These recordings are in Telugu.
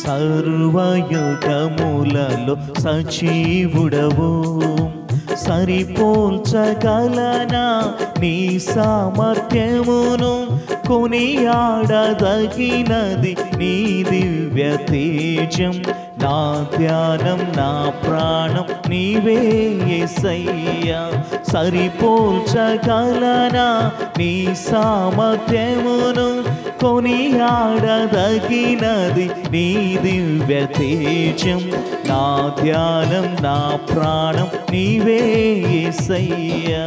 సర్వయుగములలో సజీవుడవు సరిపోల్చగలనా నీ సామర్థ్యమును కొనియాడదగినది నీ దివ్య తేజం నా ధ్యానం నా ప్రాణం నీవే యేసయ్యా సరిపోల్చగలనా నీ సామర్థ్యమును కొనియాడదగినది నీ దివ్య తేజం నా ధ్యానం నా ప్రాణం నీవే యేసయ్యా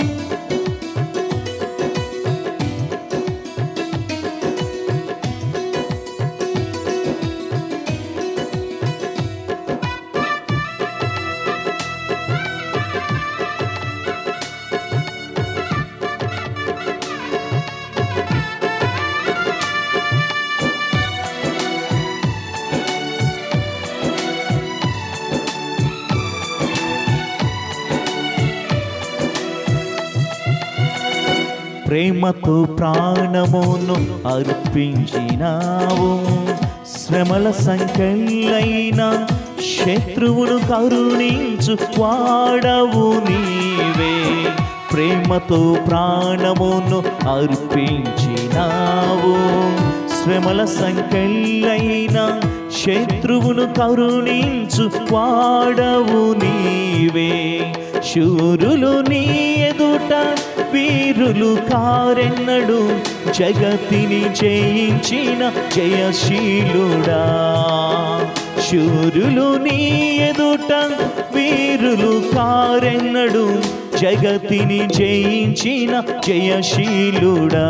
ప్రేమతో ప్రాణమును అర్పించినావు శ్రమల సంఖ్యలైన శత్రువును కరుణించు వాడవు నీవే ప్రేమతో ప్రాణమును అర్పించినావు శ్రమల సంఖ్యలైన శత్రువును కరుణించు వాడవు నీవే శూరులు నీ ఎదుట వీరులు కారెన్నడు జగతిని జయించిన జయశీలుడా శూరులు నీ ఎదుట వీరులు కారెన్నడు జగతిని జయించిన జయశీలుడా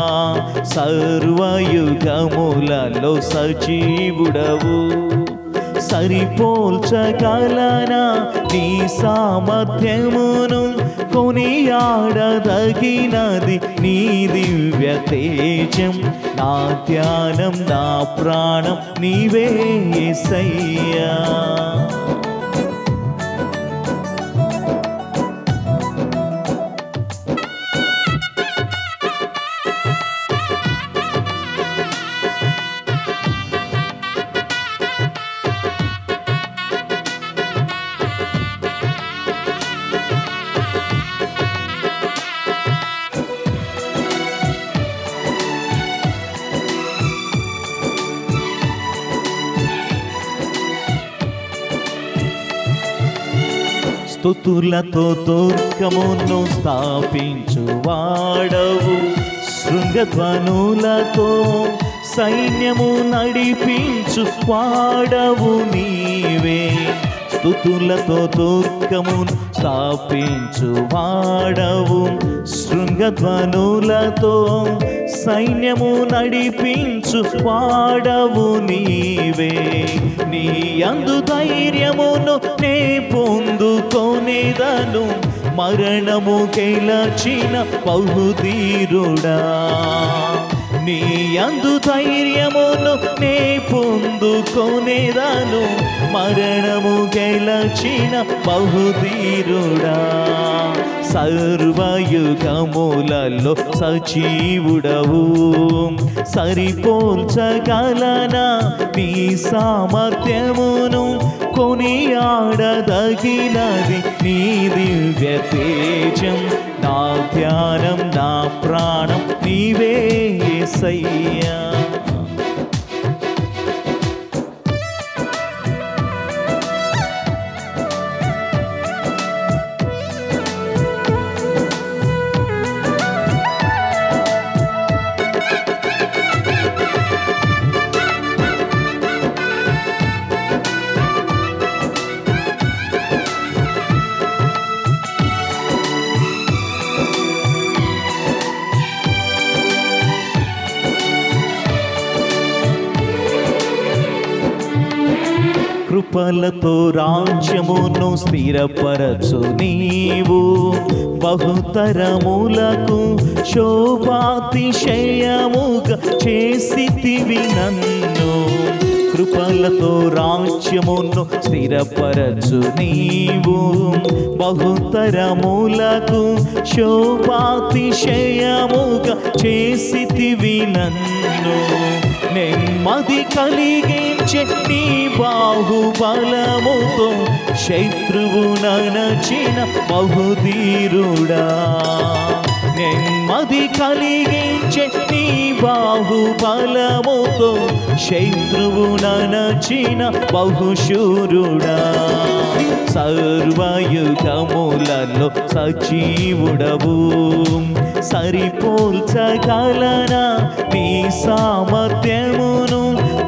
సర్వయుగములలో సజీవుడవు సరిపోల్చగలనా నీ సామర్థ్యమును కొనియాడదగినది నీ దివ్య తేజం నా ధ్యానం నా ప్రాణం నీవే యేసయ్యా స్తుతులతో దుర్గమును స్థాపించు వాడవు శృంగధ్వనులతో సైన్యము నడిపించు వాడవు నీవే స్తుతులతో దుర్గమును స్థాపించు వాడవు శృంగధ్వనులతో సైన్యము నడిపించు వాడవు నీవే నీ యందు ధైర్యమును నే పొందుకొనేదను మరణము గెలచిన బహుధీరుడా నీ యందు ధైర్యమును నే పొందుకొనేదను మరణము గెలచిన బహుధీరుడా సర్వయుగములలో సజీవుడవు సరిపోల్చగలనా నీ సామర్థ్యమును కొనియాడదగినది నీ దివ్య తేజం నా ధ్యానం నా ప్రాణం నీవే యేసయ్యా కృపలతో రాజ్యమును స్థిరపరచు నీవు బహుతరములకు శోభాతిశయముగా చేసితివి నన్ను కృపలతో రాజ్యమును స్థిరపరచు నీవు బహుతరములకు శోభాతిశయముగా చేసితివి నన్ను నెమ్మది కలిగించే నీ బాహుబలముతో శత్రువు ననచిన బహుధీరుడా నెమ్మది కలిగించే నీ బాహుబలముతో శత్రువు ననచిన బహుశూరుడా సర్వయుగములలో సజీవుడవు సరిపోల్చగలనా నీ సామర్థ్యమును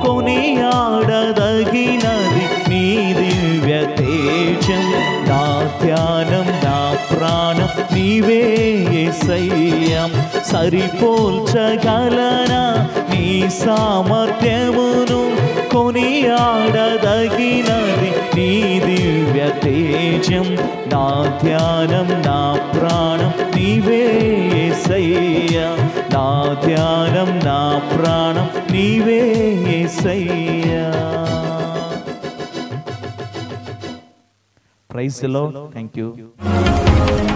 కొనియాడదగినది నీ దివ్య తేజం నా ధ్యానం నా ప్రాణం నీవే యేసయ్యా సరిపోల్చగలనా నీ సామర్థ్యమును కొనియాడదగినది నీ దివ్య తేజం నా ధ్యానం నా ప్రాణం నీవే యేసయ్యా నా ధ్యానం నా ప్రాణం నీవే యేసయ్యా. Praise the lord. థాంక్యూ.